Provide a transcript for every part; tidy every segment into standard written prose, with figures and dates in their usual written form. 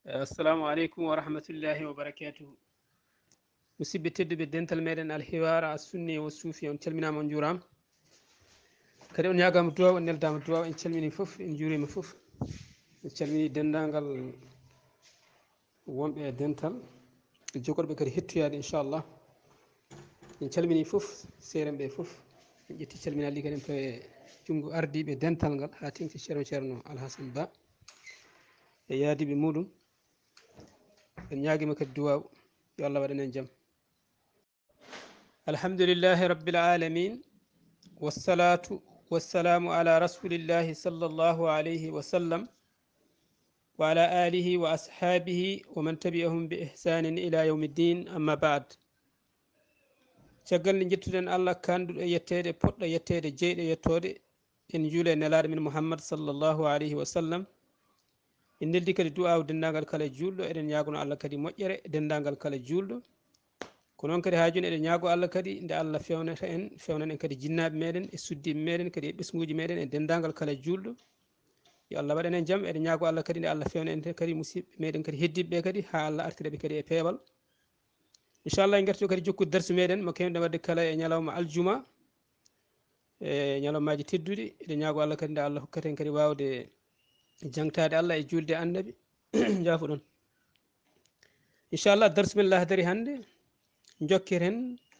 assalamu aleykum wa rahmatullahi wa barakatuhu. musidɓe tedduɓe dental meɗen alhiwara assunni o suufi on calminama on juurama kadi on ñagama duwaw on neldama duwaw en calmini foof en juurima foof en calmini dendagal wonɓe e dental jogorɓe kadi hettuyade inchallah en calmini foof seerenɓe foof en ƴetti calminali kadi en tawi junggo ardiɓe dental ngal ha tengti ceerno Alhassane Ba e yaadiɓe muɗum en ñaguima kadi duwaw yo Allah waɗan en jaam. alhamdulillahi rabbil alamin wassalatu wassalamu ala rasulillahi sallllahu alayhi wa sallam wa ala alihi wa ashabihi wa man tabi'ahum bi ihsanin ila yawmi ddin amma ba'd. caggal nde jettuɗen Allah kanduɗo e yettede poɗɗo yettede jeyɗo yettode en juula e nelaɗo men Muhammad sallllahu alayhi wa sallam en neldi kadi du'aw dendagal kala julɗo eɗen ñagono Allah kadi moƴƴere dendagal kala julɗo ko noon kadi ha joni eɗen ñaago Allah kadi nde Allah fewnata en fewnan en kadi jinnaɓe meɗen e suddiɓe meɗen kadi e ɓesguji meɗen e dendagal kala julɗo yo Allah waɗan en jaam. eɗen ñaago Allah kadi nde Allah fewna en kadi musidɓe meɗen kadi heddiɓe kadi ha Allah artiraɓe kadi e peewal inchallah en garti kadi jokkude darsu meɗen mo kewɗen wadde kala e ñalawma aljuma e ñalawmaji tedduɗi eɗen ñaago Allah kadi nde Allah hokkata en kadi wawde jangtade Allah e julde annabi jafoɗon inchallah darsu men lahdari hande jokkiren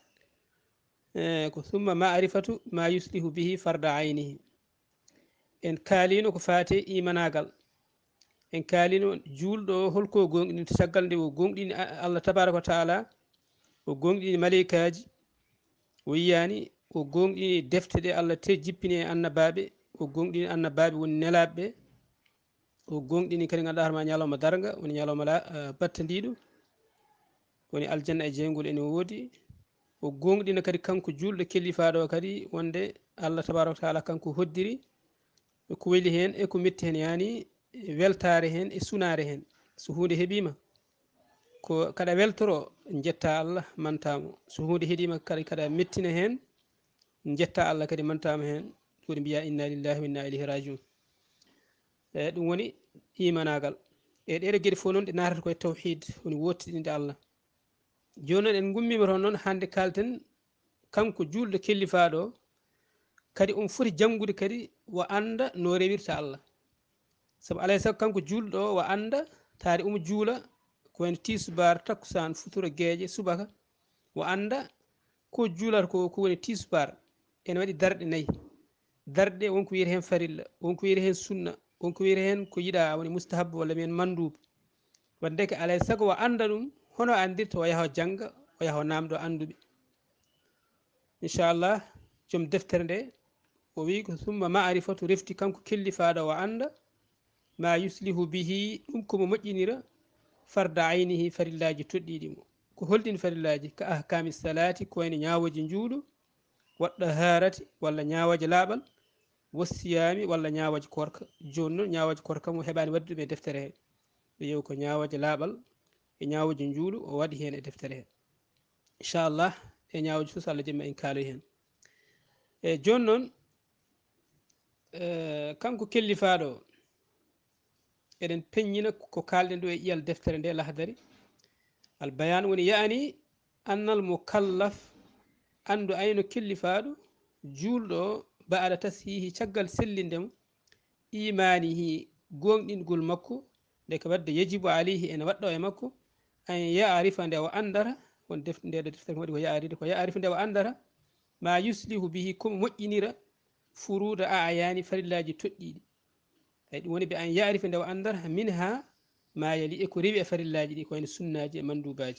ko summa ma'rifatu ma yuslihu bihi farda aynihi. en kaalino ko faate imanagal en kaalino julɗo holko gonɗini caggal nde o gonɗini Allah tabaraka wa taala o gonɗini maleykaji o yiyani o gonɗini defte ɗe Allah te jippini e annabaɓe o gonɗini annabaɓe woni nelaɓeɓe o gonɗini kadi ganduɗa harma ñalawma darga woni ñalawma battandiɗo woni aljanna e jeygol ene woodi o gonɗina kadi kanko julɗo kellifaɗo o kadi wonde Allah tabaraka wa taala kanko hoddiri ko weeli hen e ko metti hen yani weltare hen e sunare hen so hunde heeɓima ko kaɗa weltoro jetta Allah mantamo so hunde heeɗima kadi kaɗa mettina hen jetta Allah kadi mantama hen ɗum mbiya inna lillahi wa inna ilayhi rajiun. ɗum woni imanagal e ɗeɗo gueɗe fof noon ɗe natata koye tawhid woni wottidinde Allah. joni noon en gummima toon noon hande kalten kanko julɗo kellifaɗo kadi on foti janngude kadi wo anda no rewirta Allah saabu alay saago kanko julɗo o wo anda taade omo juula ko wayno tisubar takkusan futuro gueeƴe subaka wo anda ko juulata ko woni tisubar ene waɗi darɗe nayyi darɗe ɗe wonko wiyete hen farilla wonko wiyete hen sunna wonko wiyete hen ko yiiɗa woni mustahabba walla miyen manduba wadde ko alay saago wo anda ɗum hono andirta o yaaha jangga o yaaha namdo anduɓe inchallah joom deftere nde o wi ko summa ma'rifatu refti kanko kellifaɗo o anda ma yuslihu bihi ɗum komo moƴƴinira farda aynihi farillaji toɗɗiɗimo ko holɗin farillaji ka ahkami salati ko wayno ñawoji juuɗo waɗɗo harati walla ñawoje laaɓal wassiyami walla ñawoje korka joni noon ñawoje korka mo heɓani wadde ɗum e deftere he ɓe yewi ko ñawoje laaɓal e ñawoji juuɗo o waɗi hen e deftere he inchallah e ñawoji fof so Allah jaaɓi en kaaloy hen e joni noon kanko kellifaɗo o eɗen peññina ko kalɗen ɗo e ƴiyal deftere nde lahdari al bayan woni yaani annal mukallaf andu ayno kellifaɗo julɗo o baada tashihi caggal sellindemo imanihi gonɗingol makko nde ko wadde yajibu alayhi ene waɗɗo e makko an ya'rifa nde o andata won ndeɗo deftere waɗi ko ya'rifa nde o andata ma yuslihu bihi komo moƴƴinira furuda ayani farillaji toɗɗiɗi ay ɗum woni ɓe an ya'rifa nde o andata min ha ma yali eko rewi e farillaji ɗi ko wayno sunnaji e mandubaji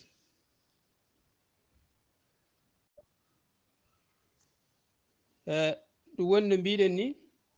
ɗum woni no mbiɗen ni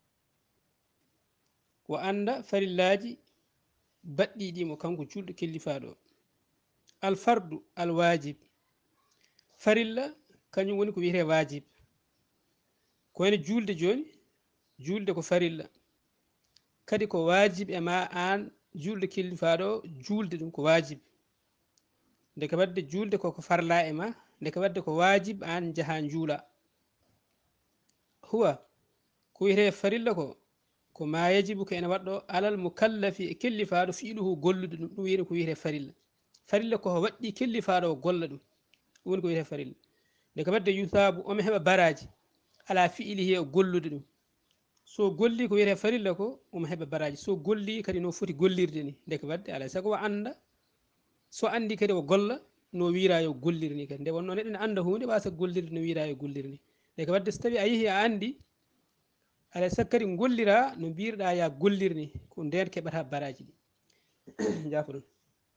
o anda farillaji baɗɗiɗimo kanko julɗo kellifaɗo alfardu alwajib farilla kañum woni ko wiyete wajib ko wayno julde joni julde ko farilla kadi ko wajib e ma an julɗo kellifaɗo o julde ɗum ko wajib nde ko wadde julde koko farla e ma nde ko wadde ko wajib an jaaha juula huwa ko wiyete farilla ko ko ma yajibu ko ene waɗɗo alal mukallafi e kellifaɗo fiiluhu gollude ɗum ɗum wiyete ko wiyete farilla farilla ko waɗɗi kellifaɗo o golla ɗum ɗum woni ko wiyete farilla nde ko wadde yusabu omo heɓa baraji ala fiilihi e gollude ɗum so golli ko wiyete farilla ko omo heɓa baraji so golli kadi no foti gollirde ni nde ko wadde alay saago o anda so andi kadi o golla no wira yo gollir ni kadi nde wonno neɗɗo ne anda hunde wasa gollirde no wira yo gollir ni nde ko wadde so tawi a yeehi a andi alay saago kadi gollira no mbirɗa ya gollir ni ko nden keɓata baraji ɗi jafo ɗum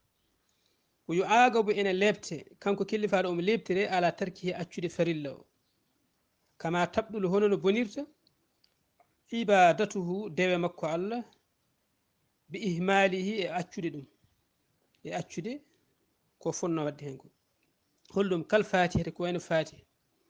ko yo agabu ene lebte kanko kellifaɗo omo lebtire ala tarkihi accude farilla o kama tabɗul hono no bonirta ibadatuhu dewe makko Allah bi ihmalihi e accude ɗum e accude ko fonno wadde hen ko holɗum kal fatihate ko wayno fatiha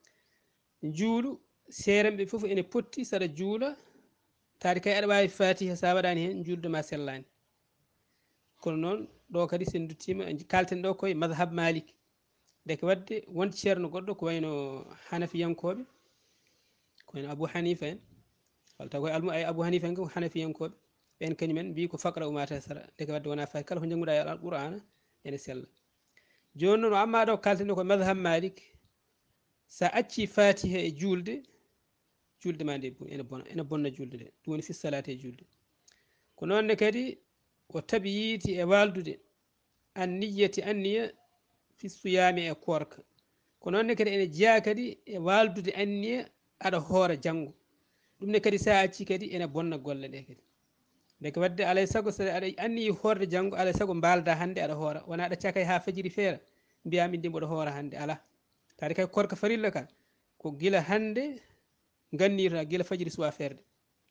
juulu seeranɓe foof ene potti saɗa juula taade kay aɗa wawi fatiha sa waɗani hen juldema sellani kono noon ɗo kadi sen duttima kalten ɗo koye madhab malik deke wadde won ceerno goɗɗo ko wayno hanafiyankoɓe ko wayno abou hanifa en walla taw koye ay abou hanifa en ko hanafiyankoɓe ɓen kañumen mbi ko faqra uma taysara deke wadde wona fati kala ko jangguɗa e alqur'ana ene sella joni noon amma ɗo kalten ɗo ko madhab malik sa acci fatiha e julde julde ma nde ene bonna julde nde ɗum woni fi salate e julde ko noonne kadi o taɓi yiiti e waldude an niyati anniya fi suyami e korka ko noonne kadi ene jeeya kadi e waldude anniya aɗa hoora janggo ɗum ne kadi sa acci kadi ene bonna golle ɗe kadi nde ko wadde alay saago so aɗa anniyi horde janggo alay saago mbalda hande aɗa hoora wona aɗa cakay ha fajiri feera mbiya min de mboɗo hoora hande ala tawde kay korka farilla ka ko gila hande gannirta gila fajiri suwa ferde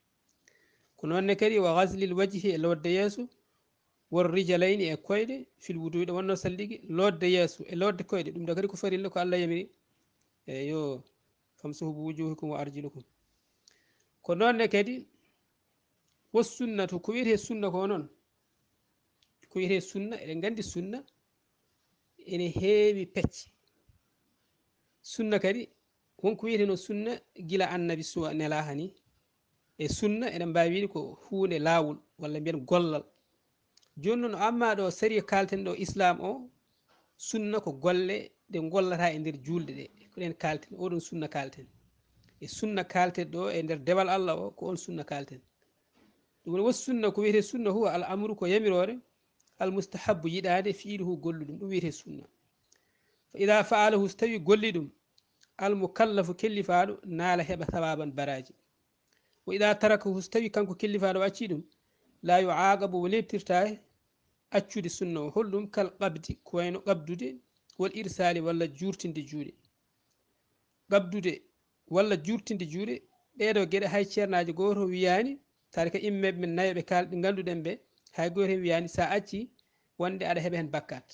ko noonne kadi wa gaslil wajhi e lodde yeeso wor rijalayni e koyɗe fil wuduɗe wonno salligi lodde yeeso e lodde koyɗe ɗum ɗo kadi ko farilla ko Allah yamiri e yo famsuhu bi wujuhikum wa arjulukum ko noonne kadi was sunnatu ko wiyete sunna ko noon ko wiyete sunna eɗen gandi sunna ene heewi pecce sunna kadi wonko wiyeteno sunna gila annabi suwa nela hani e sunna eɗen mbawi wiide ko hunde lawol walla mbiyen gollal joni noon amma ɗo sariya kalten ɗo islam o sunna ko golle ɗe gollata e nder julde ɗe ko ɗen kalten oɗon sunna kalten e sunna kalten ɗo e nder dewal Allah o ko on sunna kalten ɗum woni was sunna ko wiyete sunna huwa al amru ko yamirore al mustahabu yiɗade fiiluhu golluɗum ɗum wiyete sunna fa ida faalahu so tawi golli ɗum al mukallafu kellifaɗo naala heɓa sawaban baraji wa ida tarakahu so tawi kanko kellifaɗo acci ɗum la yuaqabu wo lebtirta accude sunna o holɗum kal qabdi ko wayno qabdude wal irsali walla jurtinde juuɗe qabdude walla jurtinde juuɗe ɗeɗo gueɗe hay ceernaji goto wiyani tawde ka immeɓe men nayo ɓe kalɗe ganduɗen ɓe hay goto hen wiyani sa acci wonde aɗa heeɓa hen bakkat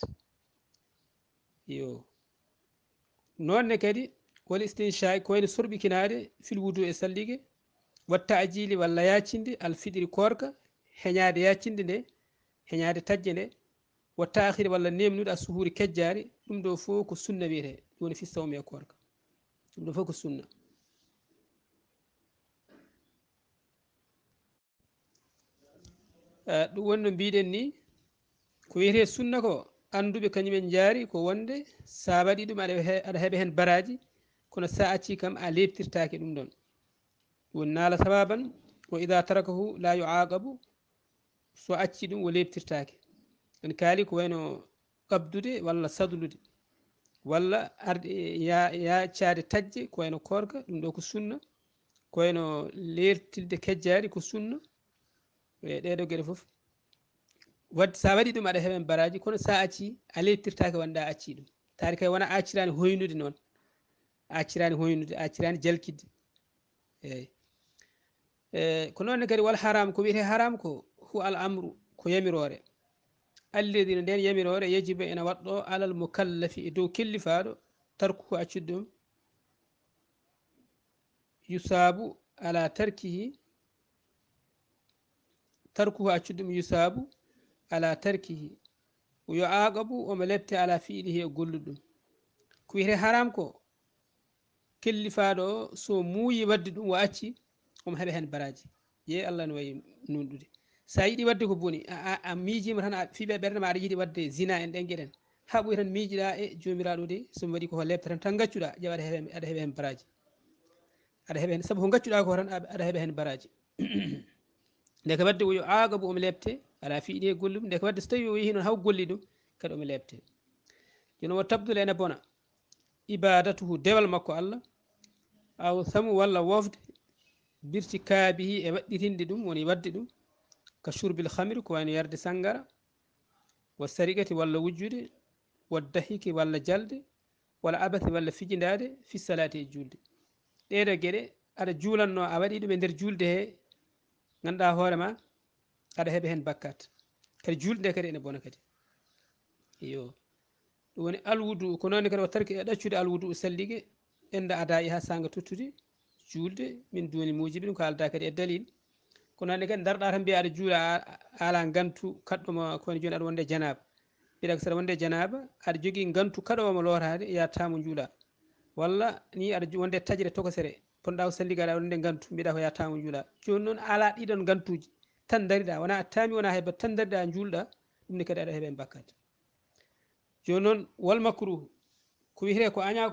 yo nonne kadi wal istincha ko wayno sorɓikinade fil wudu e salligue watta ajili walla yaccinde al fiɗiri korka heñade yaccinde nde heñade tajje nde watta akhiri walla nemnude a suhuri kejjari ɗum ɗo fof ko sunna wiyete ɗum woni fi sawmi e korka ɗum ɗo fof ko sunna ɗum woni no mbiɗen ni ko wiyete sunna ko anduɓe kañumen jaari ko wonde sa waɗi ɗum aɗa heeɓa hen baraji kono sa acci kam a lebtirtake ɗum ɗon won naala sababan wa ida tarakahu la yuaqabu so acci ɗum o lebtirtake en kaali ko wayno qabdude walla sadlude walla arde yaccade tajje ko wayno korka ɗum ɗo ko sunna ko wayno lertilde kejjari ko sunna e ɗeɗo gueɗe foof wadde sa waɗi ɗum aɗa heeɓen baraji kono sa acci a lebtirtake wonɗa acci ɗum tawde kay wona accirani hoynude noon accirani hoynude accirani jalkidde eyyi ko noonne kadi wal haram ko wiyete haram ko hu al amru ko yamirore alladi no nden yamirore yajiba ene waɗɗo alal mukallafi e dow kellifaɗo tarkuhu accude ɗum yusabu ala tarkihi tarkuhu accude ɗum yusabu ala tarkihi yo aqabu omo lebte ala fiilihi e gollude ɗum ko wiyete haram ko kellifaɗo o so muuyi wadde ɗum o acci omo heeɓa hen baraji ye Allah no wayi nunɗude sa yiɗi wadde ko boni a miijima tan a fiiɓe ɓerde ma aɗa yiɗi wadde zina en ɗen gueɗen ha ɓoyi tan miijiɗa e jomiraɗo de somi waɗi koko lebta tan gaccuɗa ƴeewa aɗa heeɓa hen baraji aɗa heeɓa hen saabu ko gaccuɗa ko tan aɗa heeɓa hen baraji nde ko wadde oyo aqabu omo lebte ala fiiɗi e gollum nde ko wadde so tawi o yeehi noon haw golli ɗum kadi omo lebte jooni wo tabdule ene bona ibadatuhu dewal makko Allah aw samu walla wofde birti kaabihi e waɗɗitinde ɗum woni wadde ɗum ka shurbil khamri ko wayno yarde sangara wa sariqati walla wujjude wa dahiki walla jalde wala abathi walla fijidade fi salati e julde ɗeɗo gueɗe aɗa juulanno a waɗi ɗum e nder julde he ganduɗa hoorema aɗa heeɓa hen bakkat kadi julde nde kadi ene bona kadi yo ɗum woni alwudu ko noon kadi o tarki ɗaccude alwudu salligue enda ada ha sanga tottude julde min duni mujibi ɗum ko alda kadi e dalil ko noonne kadi daroɗa tan mbiya aɗa juula ala gantu kaɗɗomo kowoni joni aɗa wonde janaba mbiɗa ko saɗa wonde janaba aɗa jogui gantu kaɗomo lotade yattamo juula walla ni aɗa wonde tajre tokosere ponɗa ko salligue aɗa wonde gantu mbiɗa ko yattamo juula joni noon ala ɗiɗon gantuji tan dariɗa wona a taami wona heebat tan dariɗa julɗa ɗumne kadi aɗa heeɓa hen bakkat joni noon wal makruh ko wiyete ko aña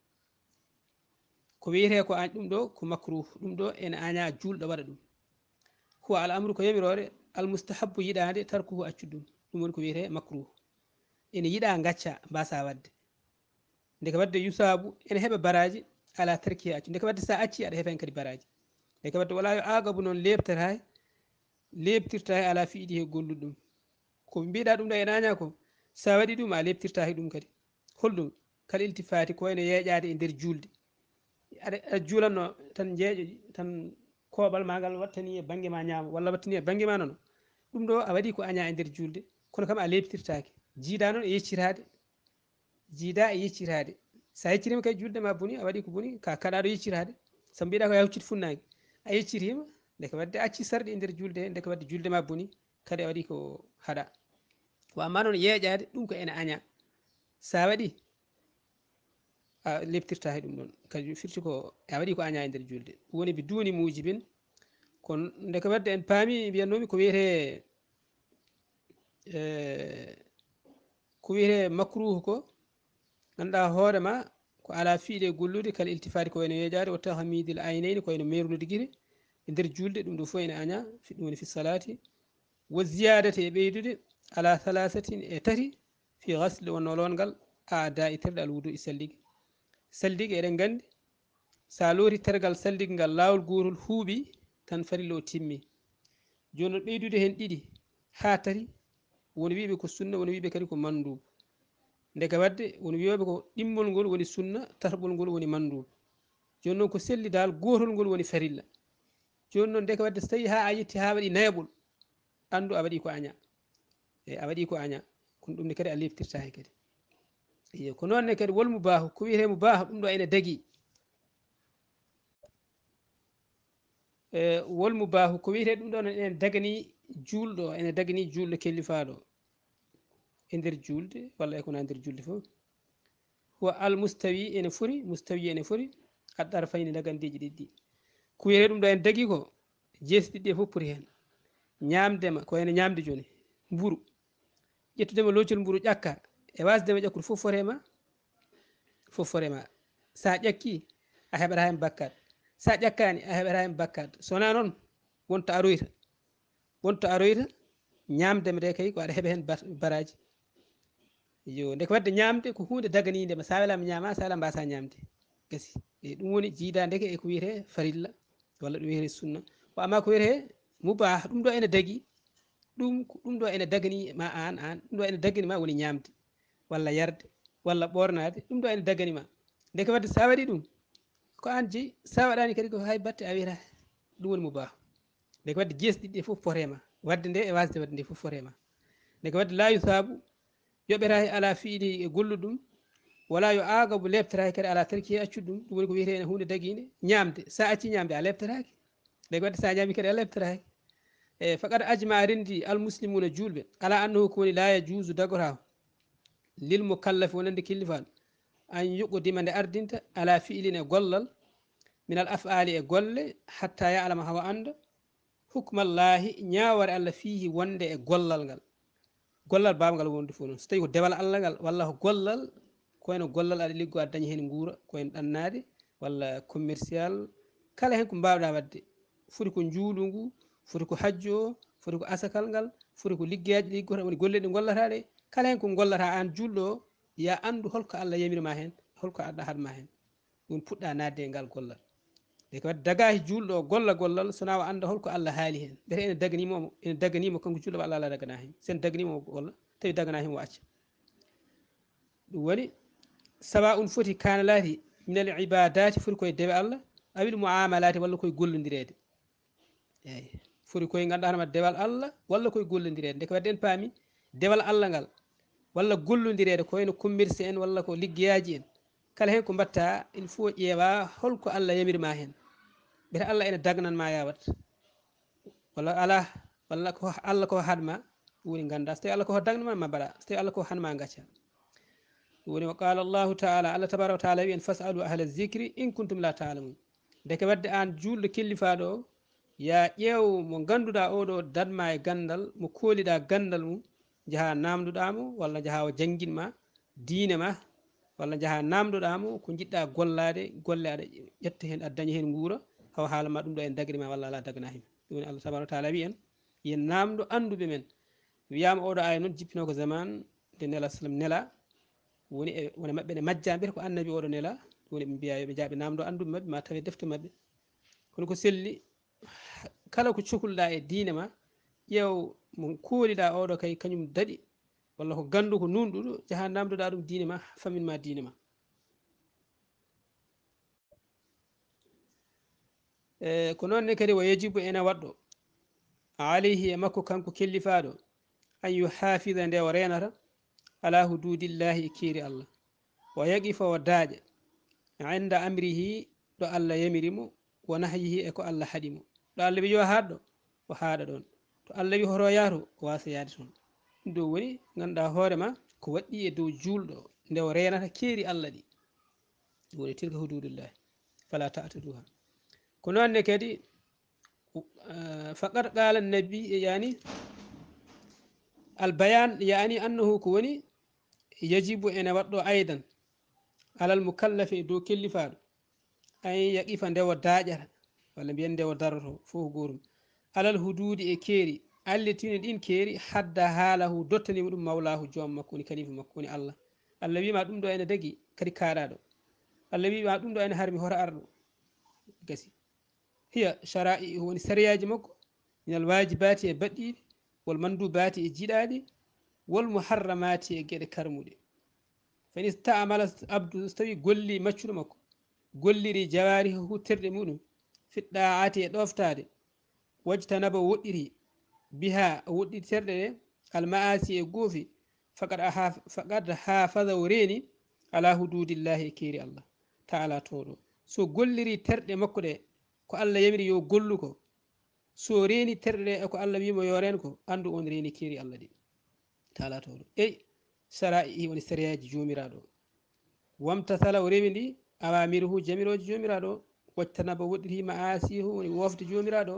ko wiyete ko ɗum ɗo ko makruh ɗum ɗo ene aña julɗo waɗa ɗum huwa al amru ko yamirore al mustahabu yiɗade tarkuhu accu ɗum ɗum woni ko wiyete makruh ene yiɗa gacca mbasa wadde nde ko wadde yusabu ene heeɓa baraji ala tarki accu nde ko wadde sa acci aɗa heeɓa hen kadi baraji nde ko wadde wala yo aqabu noon lebtirta ala fiiɗi he golluɗum ko mbiɗa ɗum ɗo ene aña ko sa waɗi ɗum a lebtirtaki ɗum kadi holɗum kal iltifati ko wayno yeeƴade e nder julde aɗa juulanno tan jeeƴo tan koɓal ma ngal wattani e banggue ma ñaama walla wattani e banggue ma nono ɗum ɗo a waɗi ko aña e nder julde kono kam a lebtirtaki jiida noon e yeccitade jiida e yeccitade sa yeccirima kay julde ma booni a waɗi ko booni ka kaɗaɗo yeccitade saabu mbiɗa ko ya huccit funnangue a yeccitima nde ko wadde acci sarɗi e nder julde he nde ko wadde julde ma booni kadi a waɗi ko haaɗa wa amma noon yeeƴade ɗum ko ene aña sa waɗi a lebtirtaki ɗum ɗon kadi firti ko a waɗi ko aña e nder julde ɗum woni bi duni mujibin kono nde ko wadde en paami mbiyannomi ko wiyete ko wiyete makruh ko ganduɗa hoorema ko ala fiiɗe gollude kala iltifati ko wayno yeeƴade o tahmidil aynayni ko wayno merude guite e nder julde ɗum ɗo fo ene aña ɗum woni fi salati wa ziyadati e ɓeydude ala thalathatin e tati fi gasle wonno longal aada e terɗe alwudu e salligue salligue eɗen gandi sa looti tergal salligue ngal lawol gotol huuɓi tan farilla o timmi joni noon ɓeydude hen ɗiɗi ha tati woni wiɓe ko sunna woni wiɓe kadi ko mandubu nde ka wadde woni wiyoɓe ko ɗimmol ngol woni sunna tataɓol ngol woni mandubu joni noon ko selli dal gotol ngol woni farilla joni noon nde ka wadde so tawi ha a yetti ha waɗi nayaɓol andu a waɗi ko aña e a waɗi ko aña kono ɗumne kadi a lebtirtaki kadi iyo ko noonne kadi wol mubahu ko wiyete mubahu ɗum ɗo ene dagui wol mubahu ko wiyete ɗum ɗo ene dagani julɗo ene dagani julɗo kellifaɗo e nder julde walla e kona nder julde fof huwa al mustawi ene fori mustawi ene fori aɗɗar fayni dagandiji ɗiɗɗi ko wiyete ɗum ɗo ene dagui ko jeesi ɗiɗɗi e fof poti hen ñamdema ko wayno ñamde joni mburu ƴettudema loccol mburu ƴakka e wasdema ƴakkude fof forema sa ƴakki a heɓata hen bakkat sa ƴakkani a heɓata hen bakkat sowona noon wonto aroyta ñamdema de kay ko aɗa heeɓa hen baraji yo nde ko wadde ñamde ko hunde daganidema sa welama ñama sa welama mbasa ñamde gasi e ɗum woni jiidadeke eko wiyete farilla walla ɗum wiyete sunna ko amma ko wiyete mubah ɗum ɗo ene dagui ɗum ɗo ene dagani ma an ɗum ɗo ene daganima woni ñamde walla yarde walla ɓornade ɗum ɗo ene daganima nde ko wadde sa waɗi ɗum ko an jeeyi sa waɗani kadi ko hay batte a wiyata ɗum woni mubahu nde ko wadde jees ɗiɗɗi foof potema wadde nde e wasde wadde nde foof potema nde ko wadde la yusabu yoɓetaki ala fiiɗi e golluɗum wala yo agabu lebtataki kadi ala tarki accude ɗum ɗum woni ko wiyete ene hunde daguide ñamde sa acci ñamde a lebtataki nde ko wadde sa ñami kadi a lebtataki e faqad ajma rendi almuslimuna julɓe ala annahu ko woni la yajuzu dagotako lil mukallafi wonande killifaɗo an yuqdima nde ardinta ala fiilin e gollal min al afali e golle hatta yalama hawa anda hukmallahi ñaware Allah fihi wonde e gollal ngal gollal babgal wonde fof noon so tawi ko dewal Allah ngal walla ko gollal koyno gollal aɗa liggo aɗa daña hen guura koyno ɗannade walla commercial kala hen ko mbawɗa wadde foti ko juulu ngu foti ko hajju o foti ko asakal ngal foti ko liggeyaji ɗi liggota woni golle ɗe gollata ɗe kala hen ko gollata an julɗo o ya andu holko Allah yamirma hen holko Allah haɗma hen ɗum puɗɗa nadde e ngal gollal e ko wadde dagahi julɗo o golla gollal sona o anda holko Allah haali hen mbete ene daganimo kanko julɗo Allah ala dagana hen sen daganimo golla tawi dagana hen o acca ɗum woni sawa un foti kanalati minal ibadati foti koye dewe Allah awil muamalati walla koye gollodirede eyyi foti koye ganduɗa hoorema dewal Allah walla koye gollodirede nde ko wadde en paami dewal Allah ngal walla gollodirede ko wayno commerce en walla ko liggeyaji en kala hen ko mbatta il faut ƴeewa holko Allah yamirma hen ɓete Allah ene dagnanma yawat walla ala walla ko Allah ko haɗma ɗum woni ganda so tawi Allah ko dagnanma ma mbaɗa so tawi Allah ko hanma gacca ɗum woni wa qala Allahu taala Allah tabaraka wa taala wi en fasalu ahla zicri in kuntum la talamun deke wadde an julɗo kellifaɗo o ya ƴeew mo ganduɗa oɗo danma e gandal mo kooliɗa gandal mum jaaha namdoɗamo walla jaaha o jangguinma diine ma walla jaaha namdoɗamo ko jiɗɗa gollade golle aɗa ƴetta hen aɗa daña hen guura haw haalama ɗum ɗo en daganima walla ala dagana hen ɗum woni Allah tabaraka wa taala wi en yen namdo anduɓe men wiyama oɗo aya noon jippino ko zaman nde nela sallam nela woni e wona mabɓe ne majja mbiyata ko annabi oɗo nela woni ɓe mbiya yoɓe jaaɓe namdo anduɓe mabɓe ma tawe defte mabɓe kono ko selli kala ko cohluɗa e diine ma ƴeew mo kooliɗa oɗo kay kañum daɗi walla ko gandu ko nunɗuɗo jaaha namdoɗa ɗum diine ma famminma diine ma ko noonne kadi wa yajibu ene waɗɗo alayhi e makko kanko kellifaɗo an yuhafida nde o renata ala hududillahi e keeri Allah wa yaqifa o daaƴa inda amrihi ɗo Allah yamirimo wa nahyihi e ko Allah haɗimo ɗo Allah wi yo haɗɗo o haɗa ɗon to Allah wi hoto yaato o wasa yaade toon ɗum ɗo woni ganduɗa hoorema ko waɗɗi e dow julɗo nde o renata keeri Allah ɗi ɗum woni tilka hududillahi fala ta'taduha ko noonne kadi faqad qala nabi yani albayan yani annahu ko woni yajibu ene waɗɗo aydan alal mukallafe dow kellifaɗo an yaqifa ndewo daaƴata walla mbiyen ndewo daroto fof gotum alal hududi e keeri allitine ɗin keeri hadda haalahu dottanima ɗum mawlahu joom makko woni kalifa makko woni Allah Allah wima ɗum ɗo ene dagui kadi kaɗaɗo Allah wima ɗum ɗo ene harmi hoto arɗo gasi hiya shara'i woni sariyaji makko minal wajibati e baɗɗiɗi wal mandubati e jiɗaɗi wal muharramati e gueɗe karmuɗe fani istamala abdu so tawi golli maccuɗo makko golliri jawarihi huttirɗe muɗum fiɗɗaati e ɗoftade wajtanaba woɗɗiri biha woɗɗi terɗe ɗe almaasi e goofi faqad hafada o reeni ala hududillahi e keeri Allah taala toɗo so golliri terɗe makko ɗe ko Allah yamiri yo gollu ko so reeni terɗe ɗe eko Allah wimo yo reen ko andu on reeni keeri Allah ɗi taala toɗo ey sara'i woni sariyaji jomiraɗo wamtathala o rewi ndi awamiruhu jamiroji jomiraɗo wajtanaba woɗɗiri maasihu woni wofde jomiraɗo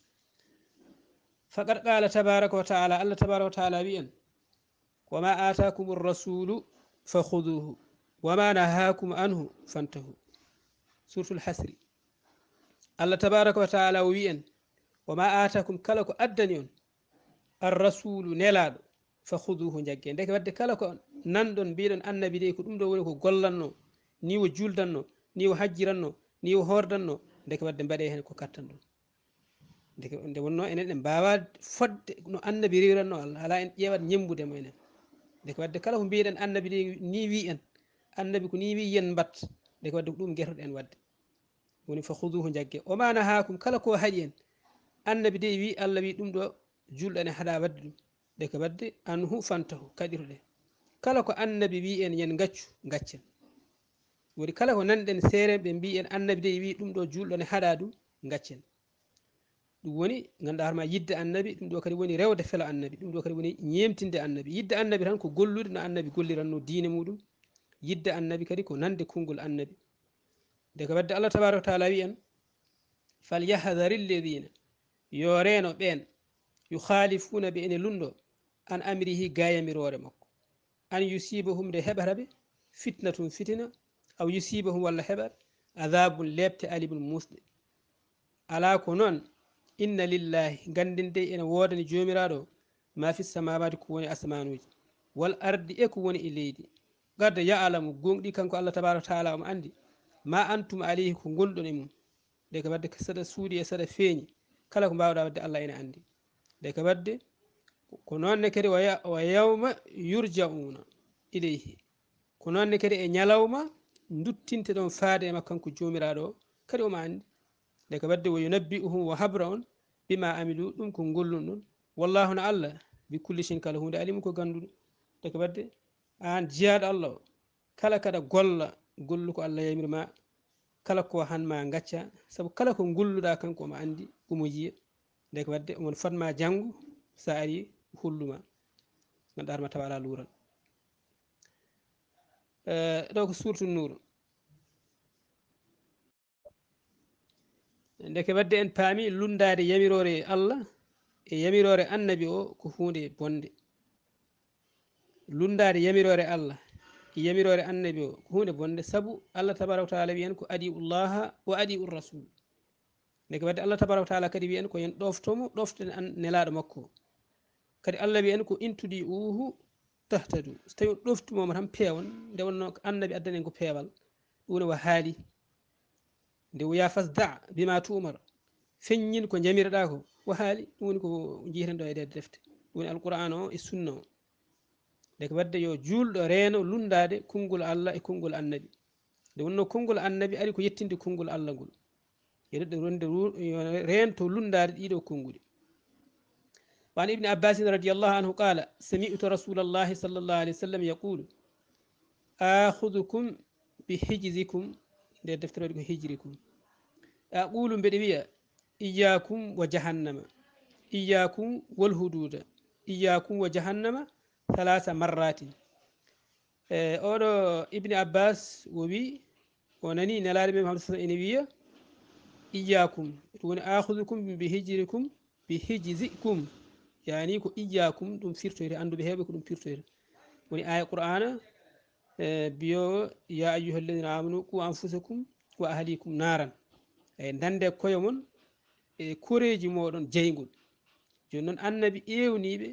faqad qala tabaraka wa taala Allah tabaraka wa taala wi en wama atakum rasulu fakhuduhu wama nahakum anhu fantahu suratul hasri Allah tabaraka wa taala o wi en wama atakum kala ko addani on arrasulu nelaɗo fakhuduhu jagge ndeke wadde kala ko nanɗon mbiɗon annabi de ko ɗum ɗo woni ko gollanno ni o juldanno ni o hajjiranno ni o hordanno ndeke wadde mbaɗe hen ko kattan ɗum ndeke nde wonno enen en mbawa fodde no annabi rewranno Allah ala en ƴewat ñembudemo enen ndeke wadde kala ko mbiɗen annabi de ni wi en annabi ko ni wi yen mbat ndeke wadde ko ɗum guetoɗen wadde woni fakhuduhu jagge o ma nahakum kala ko haaɗi en annabi de wi Allah wi ɗum ɗo julɗo ene haɗa wadde ɗum ndeke wadde anhu fantahu kaɗiruɗe kala ko annabi wi en yen gaccu gaccen woni kala ko nanɗen seeren ɓe mbi en annabi de wi ɗum ɗo julɗo ne haɗa ɗum gaccen ɗum woni ganduɗa hoorema yidde annabi ɗum ɗo kadi woni rewde felo annabi ɗum ɗo kadi woni ñemtinde annabi yidde annabi tan ko gollude no annabi golliranno diine muɗum yidde annabi kadi ko nande konngol annabi nde ko wadde Allah tabaraka wa taala wi en falyahdari lladina yo reno ɓen yukhalifuna ɓe ene lundo an amrihi gayamirore makko an yusibahum de heɓataɓe fitnatum fitina aw yusibahum walla heɓat adabun lebte alibun musɗe ala ko noon inna lillahi ganden de ene wodani jomiraɗo ma fi samawati ko woni asmanuji wal ardi e ko woni e leydi gadda ya'lamu gonɗi kanko Allah tabaraka taala omo andi ma antum alayhi ko gonɗon e mum de ko wadde saɗa suudi e saɗa feeñi kala ko mbawɗa wadde Allah ene andi de ko wadde ko nonne kadi wa yawma yurja'una ilayhi ko nonne kadi e ñalawma duttinte ɗon faade e makko kanko jomiraɗo o kadi omo andi de ko wadde wo yunabbi'uhum wa habra on bima amilu ɗum ko gollun ɗon wallahu na Allah bi kulli shin kala hunde alimu ko ganduɗo de ko wadde an jiyaɗo Allah o kala kaɗa golla gollu ko Allah yamirma kala ko hanma gacca saabu kala ko golluɗa kanko omo andi omo yiya nde ko wadde omon fatma janggo sa ari hulluma ganduɗa arma tawa ala luural ɗo ko surtu nour ndeke wadde en paami lundade yamirore Allah e yamirore annabi o ko hunde bonde lundade yamirore Allah e yamirore annabi o ko hunde bonde saabu Allah tabaraka wa taala wiyen ko adi ullaha wa adi ur rasul ndeke wadde Allah tabaraka wa taala kadi wiyen ko yen ɗoftomo ɗoften an nelaɗo makko kadi Allah wiyen ko intudi uhu tahtadu so tawi on ɗoftumomo tan peewon nde wonno annabi addani en ko peewal ɗum ne wa haali nde wiya fasda bima tumar feññin ko jamireɗa ko wa haali ɗum woni ko jiiten ɗo e nder defte ɗum woni alquran o e sunna o nde ko wadde yo julɗo reeno lundade konngol Allah e konngol annabi nde wonno konngol annabi ari ko yettinde konngol Allah ngol yeɗoɗo ronde rento lundade ɗiɗo konnguli وعن ابن عباس رضي الله عنه قال سمعت رسول الله صلى الله عليه وسلم يقول آخذكم بحجزكم دفتر هجركم أقول بدوية إياكم وجهنم إياكم والهدود إياكم وجهنم 3 مرات أولو ابن عباس وبي ونني نلال من محمد صلى الله عليه وسلم إياكم آخذكم بحجزكم يعني كو إياكم دum firtoyre anduɓe heɓe ko ɗum firtoyre woni aya qur'ana biyo ya ayyuha alladina amanu qu anfusakum wa ahlikum naran e dande koye mon e koreji moɗon jeygol joni noon annabi ewniɓe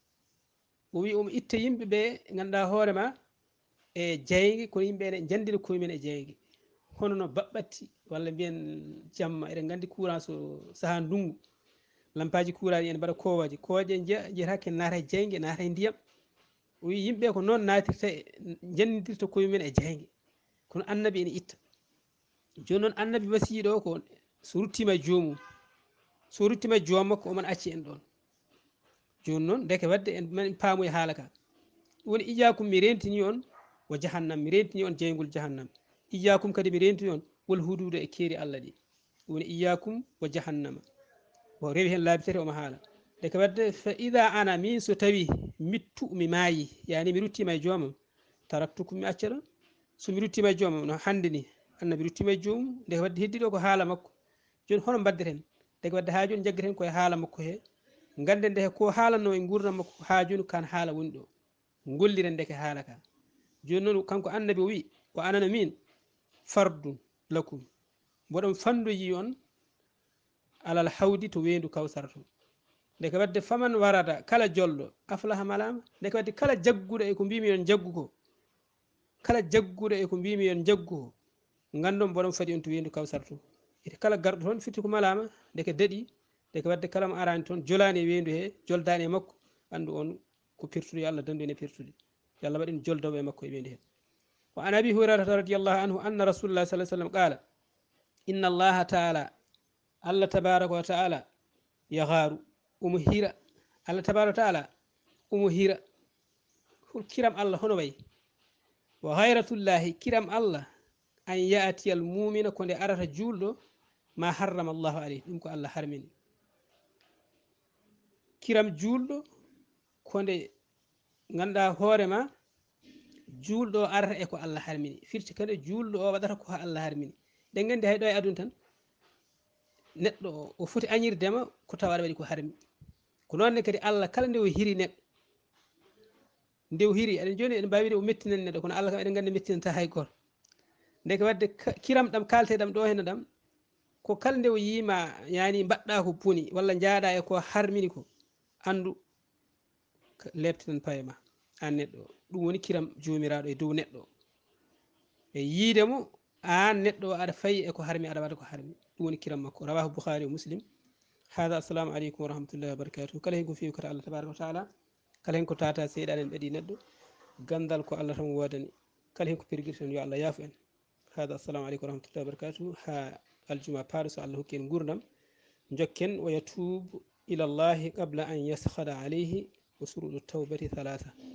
o wi omo itta yimɓe ɓe ganduɗa hoorema e jeygue kono yimɓe ene jandina koyemumen e jeygue hono no baɓɓatti walla mbiyen jamma eɗen gandi courant so saaha ndungu lampaji kuuraji ene mbaɗa kowoje kowoje jeyata ken naata e jeygue naata e ndiyam o wi yimɓe ko noon natirta jandidirta koyemumen e jeygue kono annabi ene itta joni noon annabi wasiɗo ko so ruttima e joomum so ruttima e joom makko omon acci en ɗon joni noon deke wadde en paamu e haala ka ɗum woni iyakum mi rentini on wo jahannam mi rentini on jeygol jahannam iyakum kadi mi rentini on wol hudude e keeri Allah ɗi ɗum woni iyakum wo jahannama o rewi hen laabi tati omo haala de ko wadde fa ida ana min so tawi mittu mi maayi yani mi ruttima e joomam taraktukum mi acca ɗon somi ruttima e joomam no hande ni annabi ruttima e joomum nde ko wadde heddiɗo ko haala makko joni hono mbaddeten de ko wadde ha joni jaggueten koye haala makko he ganden nde ko haalanno e gurdam makko ha joni kan haala woni ɗo golliren ndeke haala ka joni noon kanko annabi o wi wa anana min fardun lakum mboɗon fandoyi on alal hawdi to weyndu kawsara to nde ko wadde faman warada kala jolɗo aflaha malama nde ko wadde kala jagguɗo e ko mbimi yon jaggu ko kala jagguɗo e ko mbimi yon jaggu ko gandon mboɗon faadi on to weyndu kawsara to ete kala garɗo toon fitti ko malama ndeke daɗi nde ko wadde kala mo arani toon jolani e weyndu he joldani e makko andu on ko pirtude yo Allah dandu en e pirtude yo Allah waɗin joldowo e makko e weyndu he wa an abi hurairata radiallahu anhu anna rasulullah sallah sallam qala inna allaha taala Allah tabaraka wa taala yaharu omo hira Allah tabaraka wa taala omo hira kiram Allah hono wayi wa hayratullahi kiram Allah an yaatiyal mumina ko nde arata julɗo ma harrama allahu alayhi ɗum ko Allah harmini kiram julɗo ko nde ganduɗa hoorema julɗo o arata e ko Allah harmini firti kadi julɗo o waɗata ko Allah harmini ɗen gandi hay ɗo e aduna tan neɗɗo o foti añirdema ko tawa aɗa waɗi ko harmi ko noonne kadi Allah kala nde o hiri neɗɗo nde o hiri aɗen joni eɗen mbawi de o mettinan neɗɗo kono Allah kam eɗen gandi mettinanta hay goto ndeke wadde kiram ɗam kalteɗam ɗo hene ɗam ko kala nde o yima yani mbaɗɗa ko booni walla jaaɗa e ko harmini ko andu lebtinan paye ma an neɗɗo ɗum woni kiram jomiraɗo e dow neɗɗo e yiidemo an neɗɗo aɗa fayi eko harmi aɗa waɗa ko harmi ɗum woni kiram makko rawahu boukhari o muslim hada assalamu aleykum wa rahmatullahi wa barakatuh kala hen ko fewi kata Allah tabaraka wa taala kala hen ko tata seyɗade en ɓeeɗi neɗɗo gandal ko Allah tan wodani kala hen ko pirguiri tan yo Allah yaafu en hada assalamu aleykum wa rahmatullahi wa barakatuh ha aljuma paaɗo so Allah hokki en gurdam jokken wa yatubu ila llahi qabla an yaskhada alayhi wa suruɗu tawbati thalatha